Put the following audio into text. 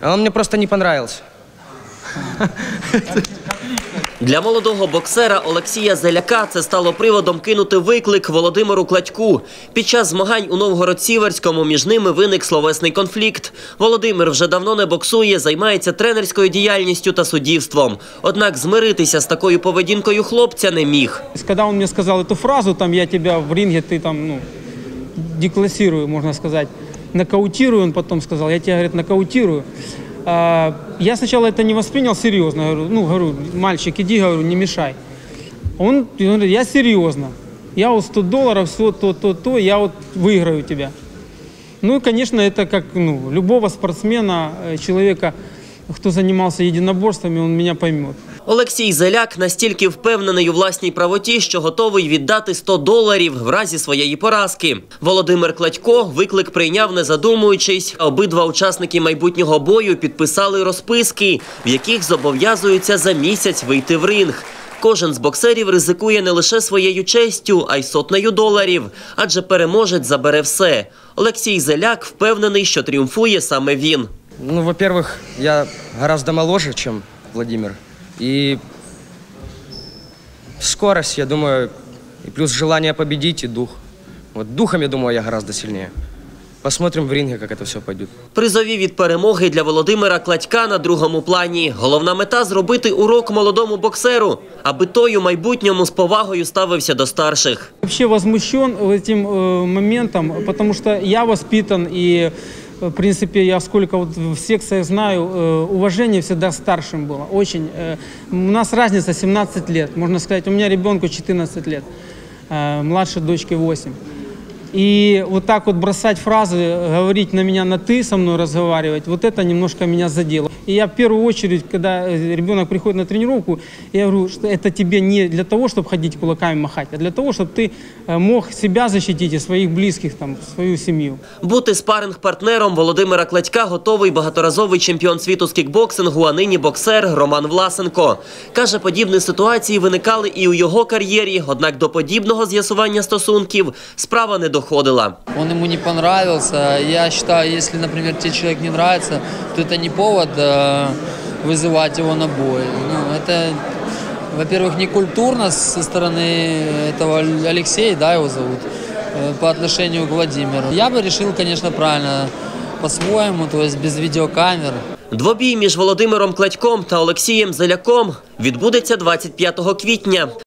А он мне просто не понравился. Для молодого боксера Олексія Зеляка це стало приводом кинути виклик Володимиру Кладьку. Під час змагань у Новгород-Сіверському між ними виник словесний конфлікт. Володимир вже давно не боксує, займається тренерською діяльністю та суддівством. Однак змиритися з такою поведінкою хлопця не міг. Коли він мені сказав цю фразу, я тебе в ринге деклассирую, можна сказати, нокаутирую, він потім сказав, я тебе, нокаутирую. Я сначала это не воспринял серьезно, говорю, мальчик, иди, говорю, не мешай. Он говорит, я серьезно, я вот $100, все то, я вот выиграю тебя. Ну и, конечно, это как любого спортсмена, человека, кто занимался единоборствами, он меня поймет. Олексій Зеляк настільки впевнений у власній правоті, що готовий віддати $100 в разі своєї поразки. Володимир Кладько виклик прийняв, не задумуючись. Обидва учасники майбутнього бою підписали розписки, в яких зобов'язуються за місяць вийти в ринг. Кожен з боксерів ризикує не лише своєю честю, а й $100, адже переможець забере все. Олексій Зеляк впевнений, що тріумфує саме він. Ну, во-первых, я гораздо моложе, чем Владимир. И скорость, я думаю, и плюс желание победить, и дух. Вот духом, я думаю, я гораздо сильнее. Посмотрим в ринге, как это все пойдет. Призові від перемоги для Володимира Кладька на другому плані. Головна мета – зробити урок молодому боксеру, аби той у майбутньому з повагою ставився до старших. Вообще возмущен этим моментом, потому что я воспитан и, в принципе, я сколько в секциях знаю, уважение всегда старшим было. Очень. У нас разница 17 лет, можно сказать, у меня ребенку 14 лет, младшей дочке 8. И вот так вот бросать фразы, говорить на меня на «ты», со мной разговаривать, вот это немножко меня задело. И я в первую очередь, когда ребенок приходит на тренировку, я говорю, что это тебе не для того, чтобы ходить кулаками махать, а для того, чтобы ты мог себя защитить и своих близких, свою семью. Бути спаринг-партнером Володимира Кладька готовий багаторазовий чемпіон світу з кікбоксингу, а нині боксер Роман Власенко. Каже, подібні ситуації виникали і у його кар'єрі, однак до подібного з'ясування стосунків справа не доходила. Он ему не понравился. Я считаю, если, например, тебе человек не нравится, то это не повод вызывать его на бой. Это, во-первых, не культурно со стороны этого Алексея, да, его зовут, по отношению к Владимиру. Я бы решил, конечно, правильно, по-своему, то есть без видеокамер. Двобій між Володимиром Кладьком та Олексієм Зеляком відбудеться 25 квітня.